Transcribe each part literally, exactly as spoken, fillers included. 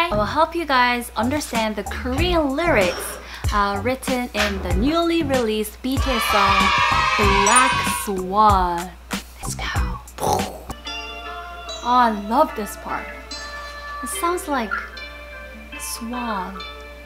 I will help you guys understand the Korean lyrics uh, written in the newly released B T S song Black Swan. Let's go. Oh, I love this part. It sounds like a swan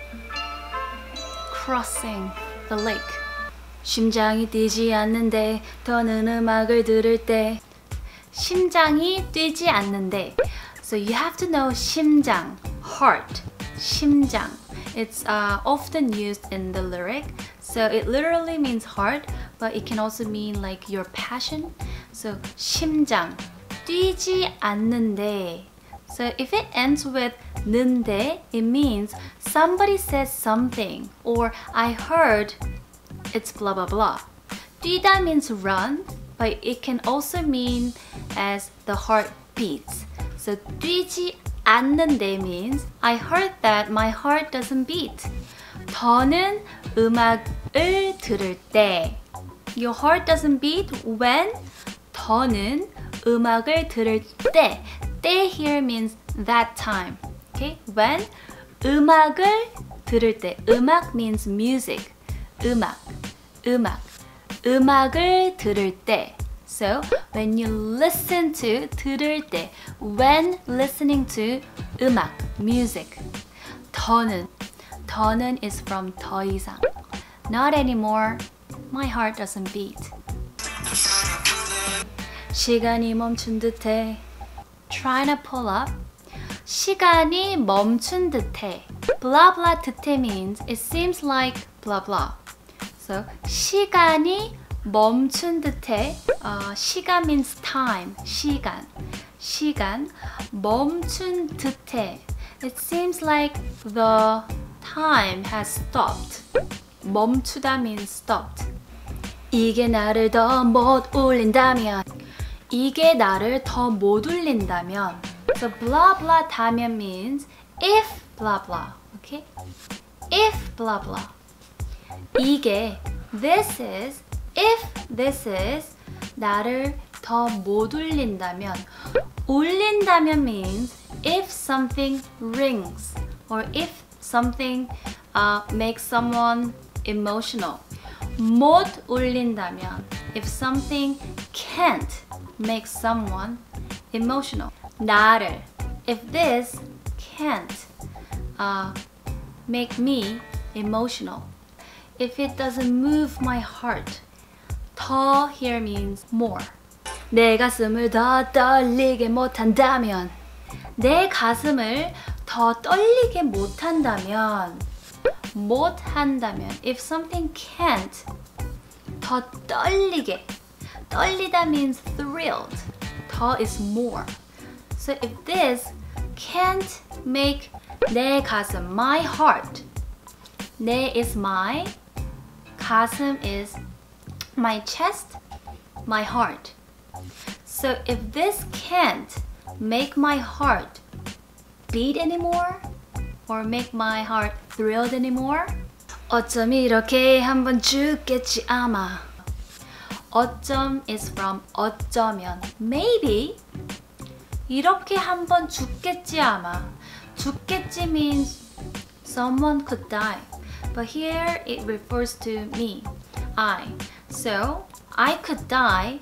crossing the lake. 심장이 뛰지 않는데 더는 음악을 들을 때. 심장이 뛰지 않는데. So you have to know 심장, heart, 심장. It's uh, often used in the lyric. So it literally means heart, but it can also mean like your passion. So 심장, 뛰지 않는데. So if it ends with 는데, it means somebody says something, or I heard it's blah blah blah. 뛰다 means run, but it can also mean as the heart beats. So 뛰지 않는데 means I heard that my heart doesn't beat. 더는 음악을 들을 때. Your heart doesn't beat when 더는 음악을 들을 때. 때 here means that time. Okay? When 음악을 들을 때. 음악 means music. 음악, 음악, 음악을 들을 때. So when you listen to, 들을 때. When listening to 음악, music. 더는, 더는 is from 더 이상. Not anymore. My heart doesn't beat. 시간이 멈춘 듯해. Trying to pull up. 시간이 멈춘 듯해. Blah blah 듯해 means it seems like blah blah. So 시간이 멈춘 듯해. Uh, 시간 means time. 시간. 시간. 멈춘 듯해. It seems like the time has stopped. 멈추다 means stopped. 이게 나를 더 못 울린다면. 이게 나를 더 못 울린다면. So blah blah 다면 means if blah blah. Okay? If blah blah. 이게 this is if this is 나를 더 못 울린다면. 울린다면 means if something rings or if something uh, makes someone emotional. 못 울린다면 if something can't make someone emotional. 나를 if this can't uh, make me emotional. If it doesn't move my heart. 더 here means more. 내 가슴을 더 떨리게 못한다면. 내 가슴을 더 떨리게 못한다면. 못한다면. If something can't. 더 떨리게. 떨리다 means thrilled. 더 is more. So if this can't make 내 가슴, my heart. 내 is my. 가슴 is my chest, my heart. So if this can't make my heart beat anymore or make my heart thrilled anymore, 어쩜 이렇게 한번 죽겠지 아마. 어쩜 is from 어쩌면. Maybe 이렇게 한번 죽겠지 아마. 죽겠지 means someone could die. But here it refers to me, I. So I could die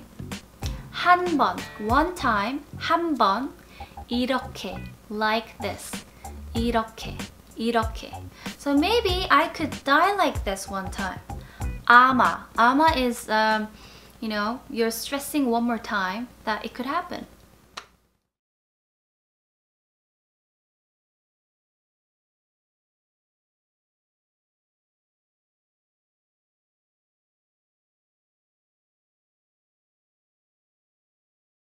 한 번, one time, 한 번, 이렇게, like this, 이렇게, 이렇게. So maybe I could die like this one time. 아마, 아마 is, um, you know, you're stressing one more time that it could happen.